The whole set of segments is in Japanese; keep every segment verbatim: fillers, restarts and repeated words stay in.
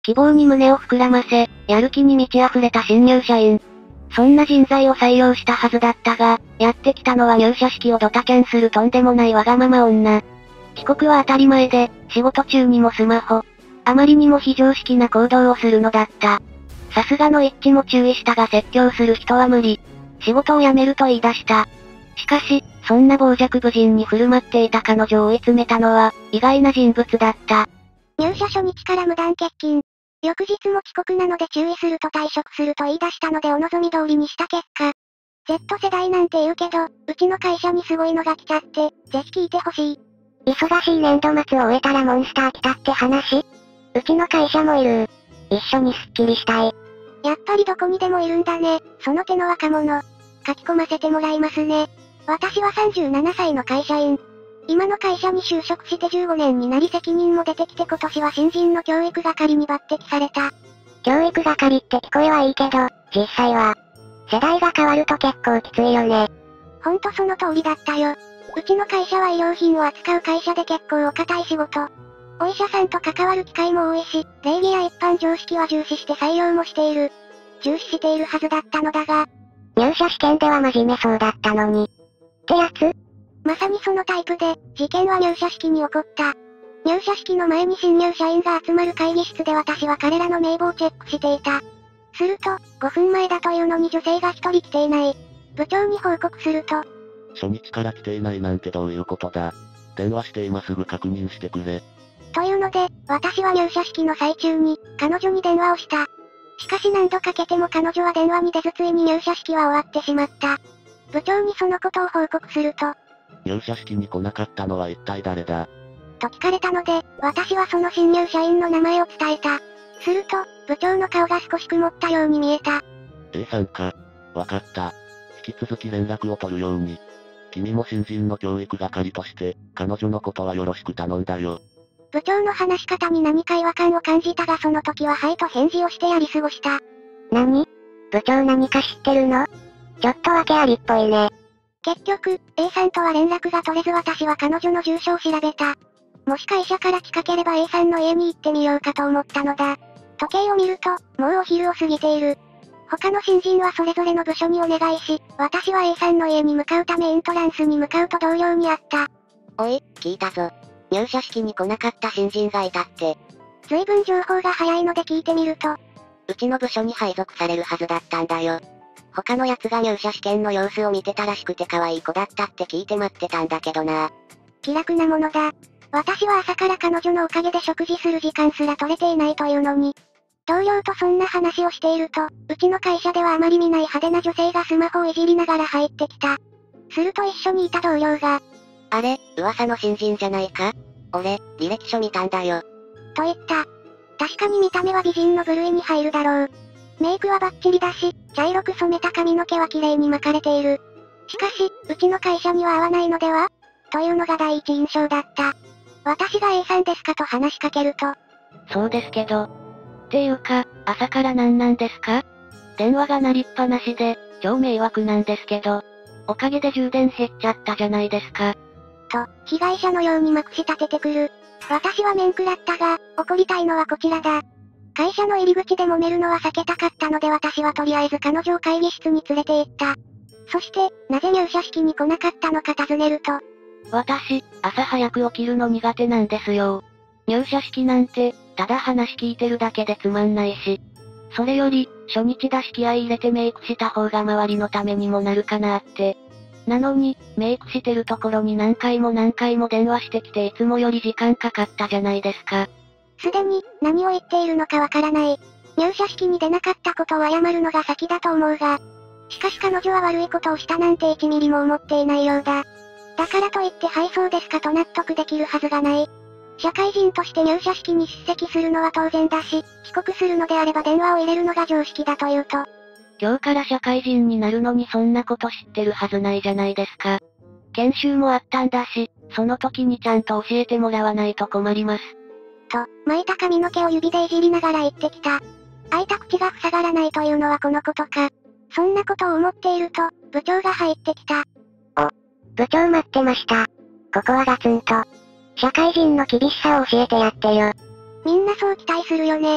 希望に胸を膨らませ、やる気に満ち溢れた新入社員。そんな人材を採用したはずだったが、やってきたのは入社式をドタキャンするとんでもないわがまま女。遅刻は当たり前で、仕事中にもスマホ。あまりにも非常識な行動をするのだった。さすがの一致も注意したが説教する人は無理。仕事を辞めると言い出した。しかし、そんな傍若無人に振る舞っていた彼女を追い詰めたのは、意外な人物だった。 入社初日から無断欠勤。翌日も遅刻なので注意すると退職すると言い出したのでお望み通りにした結果。Z 世代なんて言うけど、うちの会社にすごいのが来ちゃって、ぜひ聞いてほしい。 忙しい年度末を終えたらモンスター来たって話？うちの会社もいる。一緒にスッキリしたい。 やっぱりどこにでもいるんだね、その手の若者。書き込ませてもらいますね。私はさんじゅうななさいの会社員。今の会社に就職してじゅうごねんになり責任も出てきて今年は新人の教育係に抜擢された。 教育係って聞こえはいいけど、実際は、世代が変わると結構きついよね。 ほんとその通りだったよ。うちの会社は衣料品を扱う会社で結構お堅い仕事。お医者さんと関わる機会も多いし、礼儀や一般常識は重視して採用もしている。重視しているはずだったのだが、 入社試験では真面目そうだったのに。ってやつ？ まさにそのタイプで、事件は入社式に起こった。入社式の前に新入社員が集まる会議室で私は彼らの名簿をチェックしていた。すると、ごふんまえだというのに女性が一人来ていない。部長に報告すると、 初日から来ていないなんてどういうことだ。電話して今すぐ確認してくれ。 というので、私は入社式の最中に、彼女に電話をした。しかし何度かけても彼女は電話に出ずついに入社式は終わってしまった。部長にそのことを報告すると、 入社式に来なかったのは一体誰だ？ と聞かれたので、私はその新入社員の名前を伝えた。すると、部長の顔が少し曇ったように見えた。 A さんか。わかった。引き続き連絡を取るように。君も新人の教育係として、彼女のことはよろしく頼んだよ。 部長の話し方に何か違和感を感じたがその時ははいと返事をしてやり過ごした。 何？部長何か知ってるの？ちょっと訳ありっぽいね。 結局、A さんとは連絡が取れず私は彼女の住所を調べた。もし会社から近ければ A さんの家に行ってみようかと思ったのだ。時計を見ると、もうお昼を過ぎている。他の新人はそれぞれの部署にお願いし、私は A さんの家に向かうためエントランスに向かうと同僚に会った。 おい、聞いたぞ。入社式に来なかった新人がいたって。 随分情報が早いので聞いてみると、 うちの部署に配属されるはずだったんだよ。他の奴が入社試験の様子を見てたらしくて可愛い子だったって聞いて待ってたんだけどな。 気楽なものだ。私は朝から彼女のおかげで食事する時間すら取れていないというのに。同僚とそんな話をしていると、うちの会社ではあまり見ない派手な女性がスマホをいじりながら入ってきた。すると一緒にいた同僚が、 あれ、噂の新人じゃないか？俺、履歴書見たんだよ。 と言った。確かに見た目は美人の部類に入るだろう。メイクはバッチリだし、茶色く染めた髪の毛は綺麗に巻かれている。しかし、うちの会社には合わないのでは？というのが第一印象だった。私が A さんですかと話しかけると。 そうですけど。っていうか、朝から何なんですか？電話が鳴りっぱなしで、超迷惑なんですけど。おかげで充電減っちゃったじゃないですか。 と、被害者のようにまくし立ててくる。私は面食らったが、怒りたいのはこちらだ。会社の入り口で揉めるのは避けたかったので私はとりあえず彼女を会議室に連れて行った。そして、なぜ入社式に来なかったのか尋ねると。 私、朝早く起きるの苦手なんですよ。入社式なんて、ただ話聞いてるだけでつまんないし。それより、初日だし気合い入れてメイクした方が周りのためにもなるかなって。なのに、メイクしてるところに何回も何回も電話してきていつもより時間かかったじゃないですか。 すでに、何を言っているのかわからない。入社式に出なかったことを謝るのが先だと思うが。しかし彼女は悪いことをしたなんていちミリも思っていないようだ。だからといってはいそうですかと納得できるはずがない。社会人として入社式に出席するのは当然だし、遅刻するのであれば電話を入れるのが常識だというと。 今日から社会人になるのにそんなこと知ってるはずないじゃないですか。研修もあったんだし、その時にちゃんと教えてもらわないと困ります。 と、巻いた髪の毛を指でいじりながら言ってきた。開いた口が塞がらないというのはこのことか。そんなことを思っていると、部長が入ってきた。 お、部長待ってました。ここはガツンと。社会人の厳しさを教えてやってよ。 みんなそう期待するよね。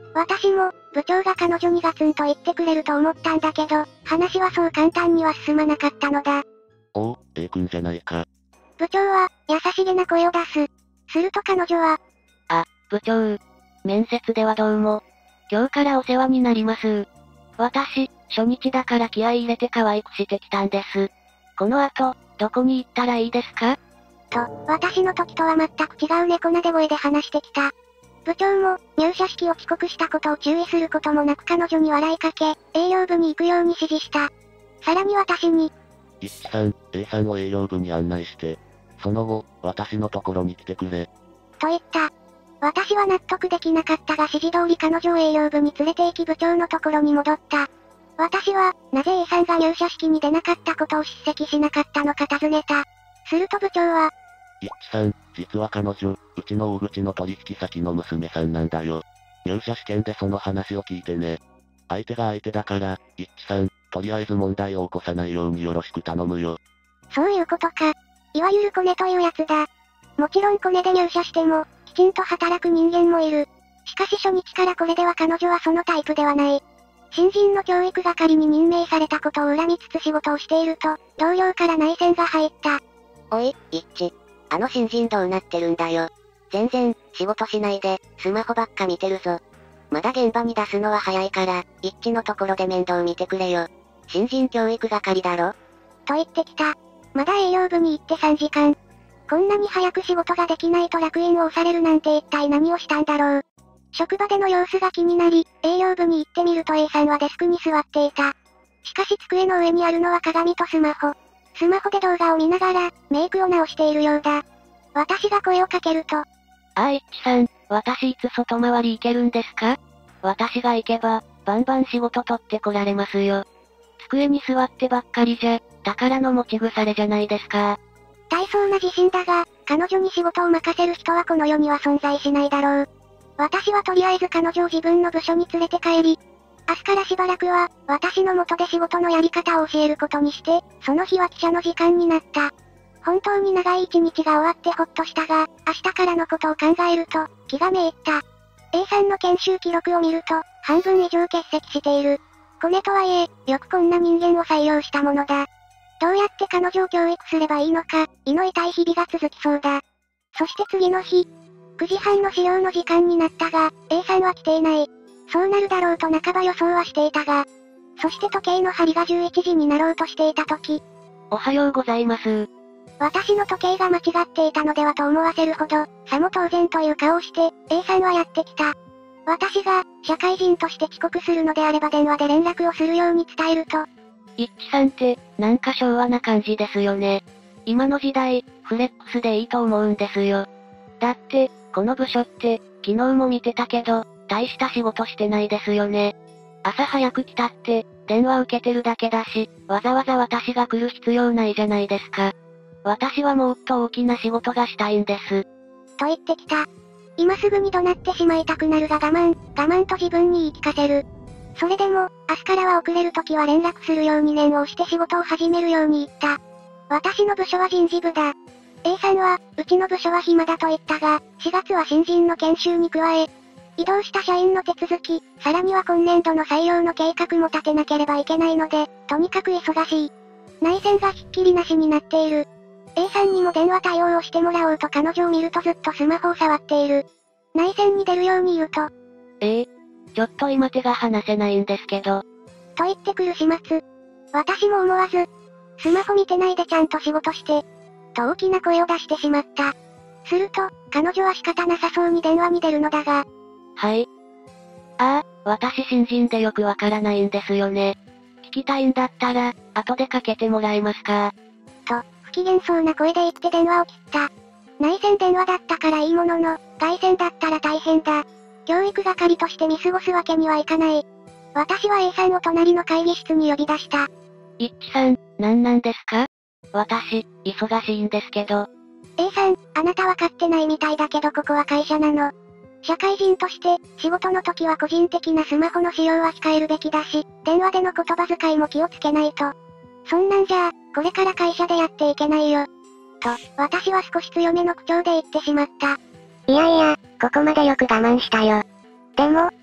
私も、部長が彼女にガツンと言ってくれると思ったんだけど、話はそう簡単には進まなかったのだ。 おお、A 君じゃないか。 部長は、優しげな声を出す。すると彼女は、 あ、部長。面接ではどうも。今日からお世話になります。私、初日だから気合い入れて可愛くしてきたんです。この後、どこに行ったらいいですか？ と、私の時とは全く違う猫なで声で話してきた。部長も、入社式を遅刻したことを注意することもなく彼女に笑いかけ、営業部に行くように指示した。さらに私に、 一致さん、A さんを営業部に案内して、その後、私のところに来てくれ。 と言った。私は納得できなかったが指示通り彼女を営業部に連れて行き部長のところに戻った。私は、なぜ A さんが入社式に出なかったことを叱責しなかったのか尋ねた。すると部長は、 一致さん、実は彼女、うちの大口の取引先の娘さんなんだよ。入社試験でその話を聞いてね。相手が相手だから、一致さん、とりあえず問題を起こさないようによろしく頼むよ。 そういうことか。いわゆるコネというやつだ。もちろんコネで入社しても、きちんと働く人間もいる。しかし初日からこれでは彼女はそのタイプではない。新人の教育係に任命されたことを恨みつつ仕事をしていると、同僚から内線が入った。 おい、一致。あの新人どうなってるんだよ。全然、仕事しないで、スマホばっか見てるぞ。まだ現場に出すのは早いから、一致のところで面倒見てくれよ。新人教育係だろ？ と言ってきた。まだ営業部に行ってさんじかん。こんなに早く仕事ができないと烙印を押されるなんて一体何をしたんだろう。職場での様子が気になり、営業部に行ってみると A さんはデスクに座っていた。しかし机の上にあるのは鏡とスマホ。スマホで動画を見ながら、メイクを直しているようだ。私が声をかけると、 ああ、一致さん、私いつ外回り行けるんですか？私が行けば、バンバン仕事取ってこられますよ。机に座ってばっかりじゃ、宝の持ち腐れじゃないですか。 大層な自信だが、彼女に仕事を任せる人はこの世には存在しないだろう。私はとりあえず彼女を自分の部署に連れて帰り、明日からしばらくは、私の元で仕事のやり方を教えることにして、その日は記者の時間になった。本当に長い一日が終わってほっとしたが、明日からのことを考えると、気がめいった。A さんの研修記録を見ると、半分以上欠席している。コネとはいえ、よくこんな人間を採用したものだ。どうやって彼女を教育すればいいのか、胃の痛い日々が続きそうだ。そして次の日、くじはんの始業の時間になったが、A さんは来ていない。そうなるだろうと半ば予想はしていたが、そして時計の針がじゅういちじになろうとしていた時、 おはようございます。 私の時計が間違っていたのではと思わせるほど、さも当然という顔をして、A さんはやってきた。私が、社会人として遅刻するのであれば電話で連絡をするように伝えると、 一致さんって、なんか昭和な感じですよね。今の時代、フレックスでいいと思うんですよ。だって、この部署って、昨日も見てたけど、大した仕事してないですよね。朝早く来たって、電話受けてるだけだし、わざわざ私が来る必要ないじゃないですか。私はもっと大きな仕事がしたいんです。 と言ってきた。今すぐに怒鳴ってしまいたくなるが我慢、我慢と自分に言い聞かせる。それでも、明日からは遅れるときは連絡するように念を押して仕事を始めるように言った。私の部署は人事部だ。A さんは、うちの部署は暇だと言ったが、しがつは新人の研修に加え、異動した社員の手続き、さらには今年度の採用の計画も立てなければいけないので、とにかく忙しい。内線がひっきりなしになっている。A さんにも電話対応をしてもらおうと彼女を見るとずっとスマホを触っている。内線に出るように言うと、 ええ、ちょっと今手が離せないんですけど。 と言ってくる始末。私も思わず、スマホ見てないでちゃんと仕事して、と大きな声を出してしまった。すると、彼女は仕方なさそうに電話に出るのだが、 はい。ああ、私新人でよくわからないんですよね。聞きたいんだったら、後でかけてもらえますか？ と、不機嫌そうな声で言って電話を切った。内線電話だったからいいものの、外線だったら大変だ。教育係として見過ごすわけにはいかない。私は A さんを隣の会議室に呼び出した。 一致さん、なんなんですか？私、忙しいんですけど。 A さん、あなたわかってないみたいだけどここは会社なの。社会人として、仕事の時は個人的なスマホの使用は控えるべきだし、電話での言葉遣いも気をつけないと。そんなんじゃあ、これから会社でやっていけないよ。と、私は少し強めの口調で言ってしまった。 いやいや、ここまでよく我慢したよ。でも、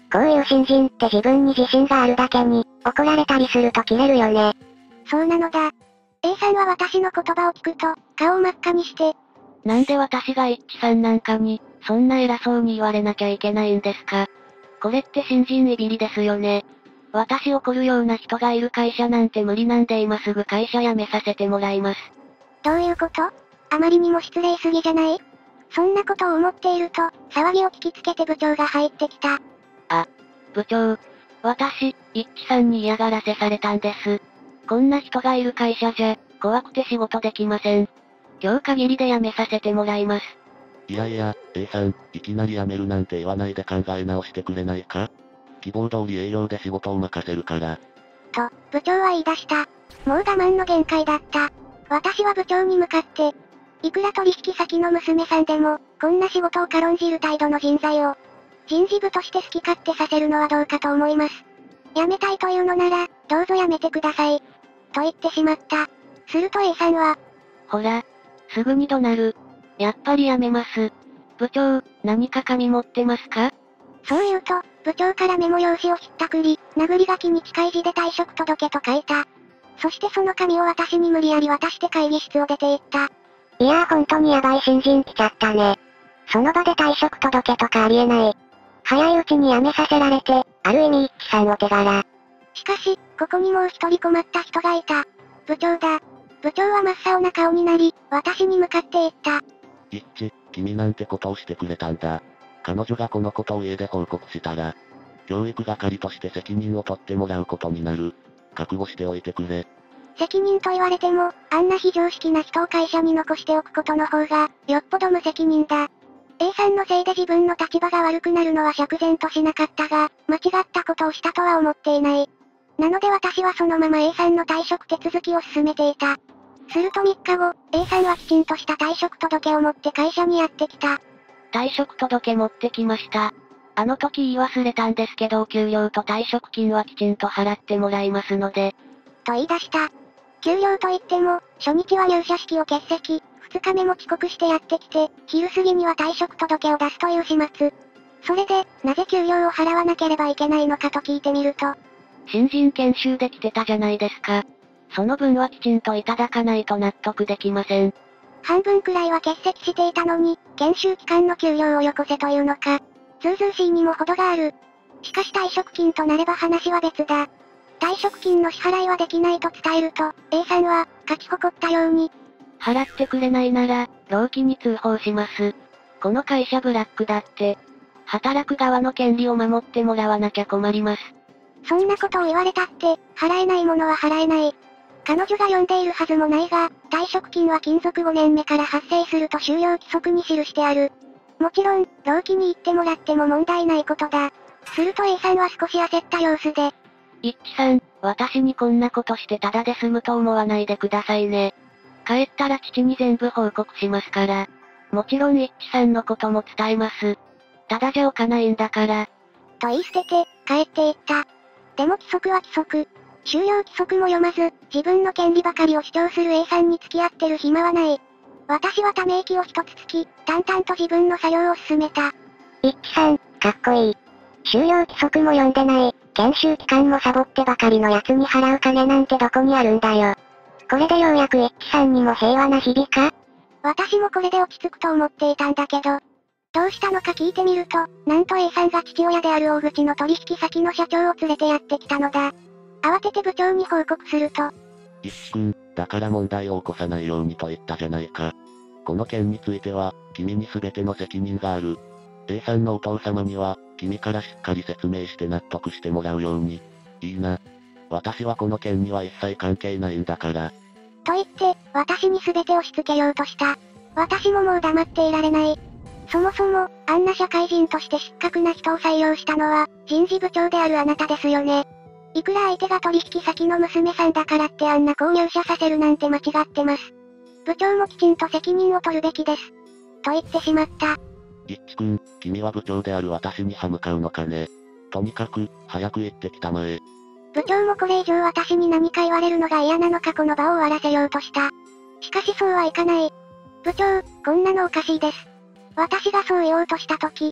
こういう新人って自分に自信があるだけに、怒られたりするとキレるよね。 そうなのだ。A さんは私の言葉を聞くと、顔を真っ赤にして、 なんで私が一致さんなんかに、そんな偉そうに言われなきゃいけないんですか。これって新人いびりですよね。私怒るような人がいる会社なんて無理なんで今すぐ会社辞めさせてもらいます。 どういうこと？あまりにも失礼すぎじゃない？そんなことを思っていると、騒ぎを聞きつけて部長が入ってきた。 あ、部長。私、一致さんに嫌がらせされたんです。こんな人がいる会社じゃ、怖くて仕事できません。今日限りで辞めさせてもらいます。 いやいや、A さん、いきなり辞めるなんて言わないで考え直してくれないか？希望通り営業で仕事を任せるから。 と、部長は言い出した。もう我慢の限界だった。私は部長に向かって、いくら取引先の娘さんでも、こんな仕事を軽んじる態度の人材を、人事部として好き勝手させるのはどうかと思います。辞めたいというのなら、どうぞ辞めてください。と言ってしまった。すると A さんは、 ほら、すぐに怒鳴る。やっぱり辞めます。部長、何か紙持ってますか？ そう言うと、部長からメモ用紙をひったくり、殴り書きに近い字で退職届と書いた。そしてその紙を私に無理やり渡して会議室を出て行った。 いやーほんとにヤバい新人来ちゃったね。その場で退職届とかありえない。早いうちに辞めさせられて、ある意味一致さんお手柄。 しかし、ここにもう一人困った人がいた。部長だ。部長は真っ青な顔になり、私に向かって言った。 一致、君なんてことをしてくれたんだ。彼女がこのことを家で報告したら、教育係として責任を取ってもらうことになる。覚悟しておいてくれ。 責任と言われても、あんな非常識な人を会社に残しておくことの方が、よっぽど無責任だ。A さんのせいで自分の立場が悪くなるのは釈然としなかったが、間違ったことをしたとは思っていない。なので私はそのまま A さんの退職手続きを進めていた。するとみっかご、A さんはきちんとした退職届を持って会社にやってきた。 退職届持ってきました。あの時言い忘れたんですけど給料と退職金はきちんと払ってもらいますので。 と言い出した。給料といっても、初日は入社式を欠席、二日目も遅刻してやってきて、昼過ぎには退職届を出すという始末。それで、なぜ給料を払わなければいけないのかと聞いてみると。 新人研修で来てたじゃないですか。その分はきちんといただかないと納得できません。 半分くらいは欠席していたのに、研修期間の給料をよこせというのか。ずうずうしいにも程がある。しかし退職金となれば話は別だ。退職金の支払いはできないと伝えると、A さんは、勝ち誇ったように。 払ってくれないなら、労基に通報します。この会社ブラックだって。働く側の権利を守ってもらわなきゃ困ります。 そんなことを言われたって、払えないものは払えない。彼女が読んでいるはずもないが、退職金は勤続ごねんめから発生すると就業規則に記してある。もちろん、労基に行ってもらっても問題ないことだ。すると A さんは少し焦った様子で。 一致さん、私にこんなことしてただで済むと思わないでくださいね。帰ったら父に全部報告しますから。もちろん一致さんのことも伝えます。ただじゃおかないんだから。 と言い捨てて、帰っていった。でも規則は規則。就業規則も読まず、自分の権利ばかりを主張する A さんに付き合ってる暇はない。私はため息を一つつき、淡々と自分の作業を進めた。 一致さん、かっこいい。就業規則も読んでない、研修期間もサボってばかりのやつに払う金なんてどこにあるんだよ。これでようやく一致さんにも平和な日々か？ 私もこれで落ち着くと思っていたんだけど、どうしたのか聞いてみると、なんと A さんが父親である大口の取引先の社長を連れてやってきたのだ。慌てて部長に報告すると、 一致くん、だから問題を起こさないようにと言ったじゃないか。この件については、君に全ての責任がある。A さんのお父様には、君からしっかり説明して納得してもらうように。いいな。私はこの件には一切関係ないんだから。 と言って、私に全て押し付けようとした。私ももう黙っていられない。そもそも、あんな社会人として失格な人を採用したのは、人事部長であるあなたですよね。いくら相手が取引先の娘さんだからってあんな子を入社させるなんて間違ってます。部長もきちんと責任を取るべきです。と言ってしまった。 一致くん、君は部長である私に歯向かうのかね。とにかく、早く行ってきたまえ。 部長もこれ以上私に何か言われるのが嫌なのかこの場を終わらせようとした。しかしそうはいかない。部長、こんなのおかしいです。私がそう言おうとした時、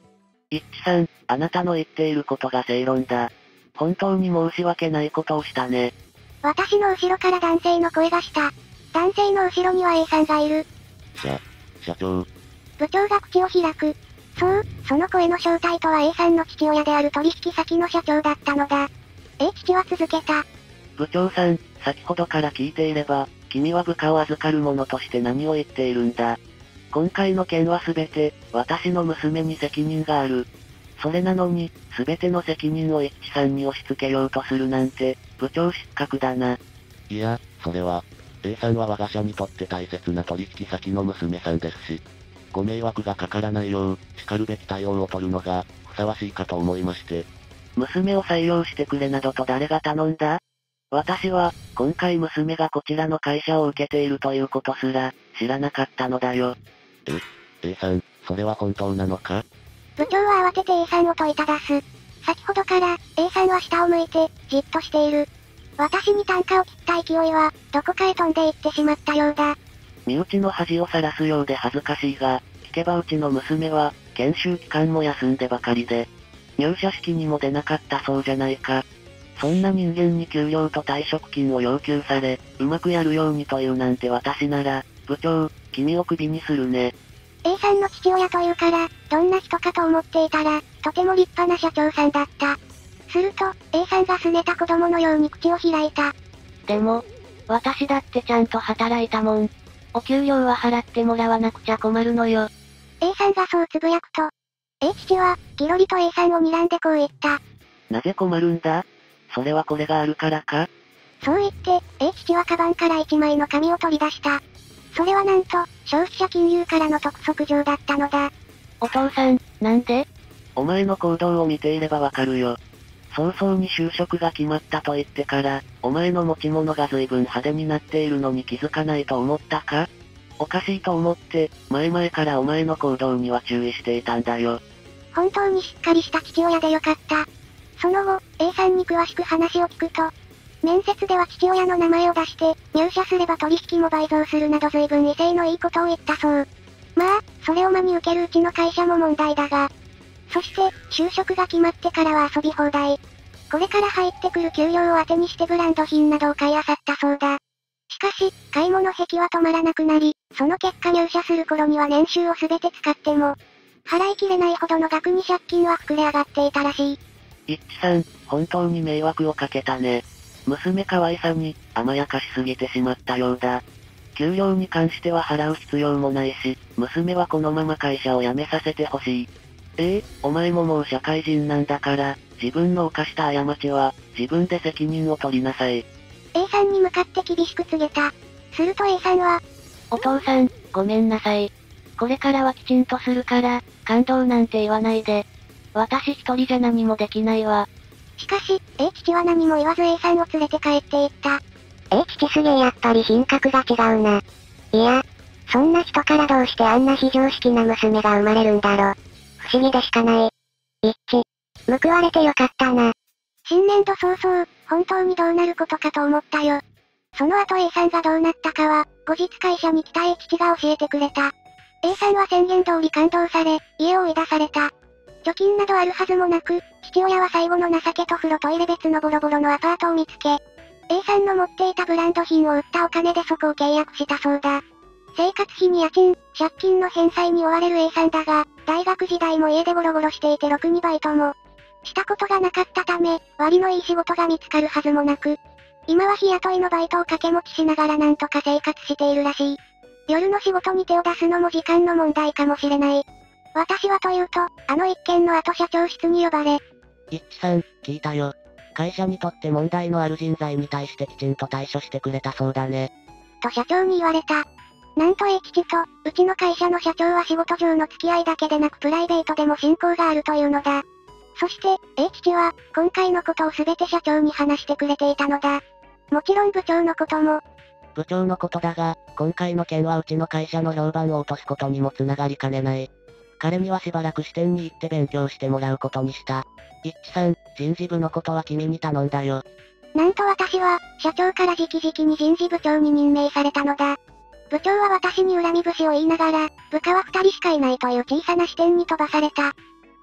一致さん、あなたの言っていることが正論だ。本当に申し訳ないことをしたね。 私の後ろから男性の声がした。男性の後ろには A さんがいる。 社、社長。 部長が口を開く。そう、その声の正体とは A さんの父親である取引先の社長だったのだ。A 父は続けた。 部長さん、先ほどから聞いていれば、君は部下を預かる者として何を言っているんだ。今回の件は全て、私の娘に責任がある。それなのに、全ての責任を一致さんに押し付けようとするなんて、部長失格だな。 いや、それは、A さんは我が社にとって大切な取引先の娘さんですし、ご迷惑がかからないよう、叱るべき対応を取るのが、ふさわしいかと思いまして。 娘を採用してくれなどと誰が頼んだ？私は、今回娘がこちらの会社を受けているということすら、知らなかったのだよ。 え、A さん、それは本当なのか？ 部長は慌てて A さんを問いただす。先ほどから、A さんは下を向いて、じっとしている。私に単価を切った勢いは、どこかへ飛んでいってしまったようだ。 身内の恥をさらすようで恥ずかしいが、聞けばうちの娘は、研修期間も休んでばかりで、入社式にも出なかったそうじゃないか。そんな人間に給料と退職金を要求され、うまくやるようにというなんて私なら、部長、君をクビにするね。 A さんの父親というから、どんな人かと思っていたら、とても立派な社長さんだった。すると、A さんが拗ねた子供のように口を開いた。 でも、私だってちゃんと働いたもん。お給料は払ってもらわなくちゃ困るのよ。 A さんがそうつぶやくと、A 父は、ギロリと A さんを睨んでこう言った。 なぜ困るんだ？それはこれがあるからか？ そう言って、A 父はカバンから一枚の紙を取り出した。それはなんと、消費者金融からの督促状だったのだ。 お父さん、なんで？ お前の行動を見ていればわかるよ。早々に就職が決まったと言ってから、お前の持ち物が随分派手になっているのに気づかないと思ったか？おかしいと思って、前々からお前の行動には注意していたんだよ。 本当にしっかりした父親でよかった。その後、A さんに詳しく話を聞くと、面接では父親の名前を出して、入社すれば取引も倍増するなど随分威勢のいいことを言ったそう。まあ、それを真に受けるうちの会社も問題だが。そして、就職が決まってからは遊び放題。これから入ってくる給料を当てにしてブランド品などを買い漁ったそうだ。しかし、買い物癖は止まらなくなり、その結果入社する頃には年収をすべて使っても、払いきれないほどの額に借金は膨れ上がっていたらしい。 一致さん、本当に迷惑をかけたね。娘可愛さに、甘やかしすぎてしまったようだ。給料に関しては払う必要もないし、娘はこのまま会社を辞めさせてほしい。ええ、お前ももう社会人なんだから、自分の犯した過ちは、自分で責任を取りなさい。 A さんに向かって厳しく告げた。すると A さんは、 お父さん、ごめんなさい。これからはきちんとするから、感動なんて言わないで。私一人じゃ何もできないわ。 しかし、A 父は何も言わず A さんを連れて帰っていった。 A 父すげえやっぱり品格が違うな。いや、そんな人からどうしてあんな非常識な娘が生まれるんだろ。不思議でしかない。一致。報われてよかったな。 新年度早々、本当にどうなることかと思ったよ。その後 A さんがどうなったかは、後日会社に来た A 父が教えてくれた。A さんは宣言通り感動され、家を追い出された。貯金などあるはずもなく、父親は最後の情けと風呂トイレ別のボロボロのアパートを見つけ、A さんの持っていたブランド品を売ったお金でそこを契約したそうだ。生活費に家賃、借金の返済に追われる A さんだが、大学時代も家でゴロゴロしていてろくにバイトも、したことがなかったため、割のいい仕事が見つかるはずもなく、今は日雇いのバイトを掛け持ちしながらなんとか生活しているらしい。夜の仕事に手を出すのも時間の問題かもしれない。私はというと、あの一件の後社長室に呼ばれ。 一致さん、聞いたよ。会社にとって問題のある人材に対してきちんと対処してくれたそうだね。 と社長に言われた。なんと A 父と、うちの会社の社長は仕事上の付き合いだけでなくプライベートでも親交があるというのだ。そして、A 父は、今回のことをすべて社長に話してくれていたのだ。もちろん部長のことも。 部長のことだが、今回の件はうちの会社の評判を落とすことにもつながりかねない。彼にはしばらく支店に行って勉強してもらうことにした。一致さん、人事部のことは君に頼んだよ。 なんと私は、社長から直々に人事部長に任命されたのだ。部長は私に恨み節を言いながら、部下は二人しかいないという小さな支店に飛ばされた。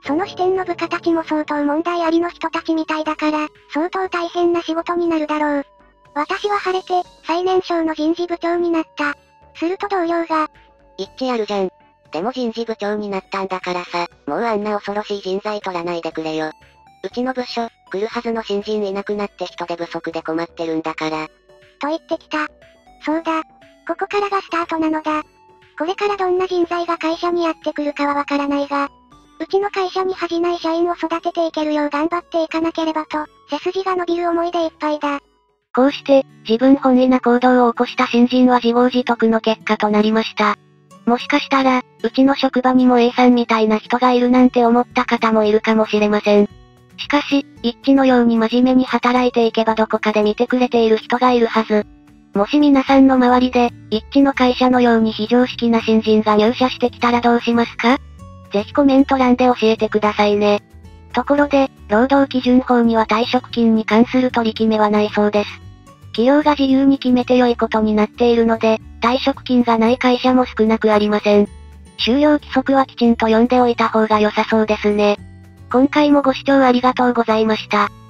その支店の部下たちも相当問題ありの人たちみたいだから、相当大変な仕事になるだろう。私は晴れて、最年少の人事部長になった。すると同僚が、 一致やるじゃん。でも人事部長になったんだからさ、もうあんな恐ろしい人材取らないでくれよ。うちの部署、来るはずの新人いなくなって人手不足で困ってるんだから。 と言ってきた。そうだ。ここからがスタートなのだ。これからどんな人材が会社にやってくるかはわからないが、うちの会社に恥じない社員を育てていけるよう頑張っていかなければと、背筋が伸びる思いでいっぱいだ。 こうして、自分本位な行動を起こした新人は自業自得の結果となりました。もしかしたら、うちの職場にも A さんみたいな人がいるなんて思った方もいるかもしれません。しかし、一致のように真面目に働いていけばどこかで見てくれている人がいるはず。もし皆さんの周りで、一致の会社のように非常識な新人が入社してきたらどうしますか？ぜひコメント欄で教えてくださいね。ところで、労働基準法には退職金に関する取り決めはないそうです。企業が自由に決めて良いことになっているので、退職金がない会社も少なくありません。就業規則はきちんと読んでおいた方が良さそうですね。今回もご視聴ありがとうございました。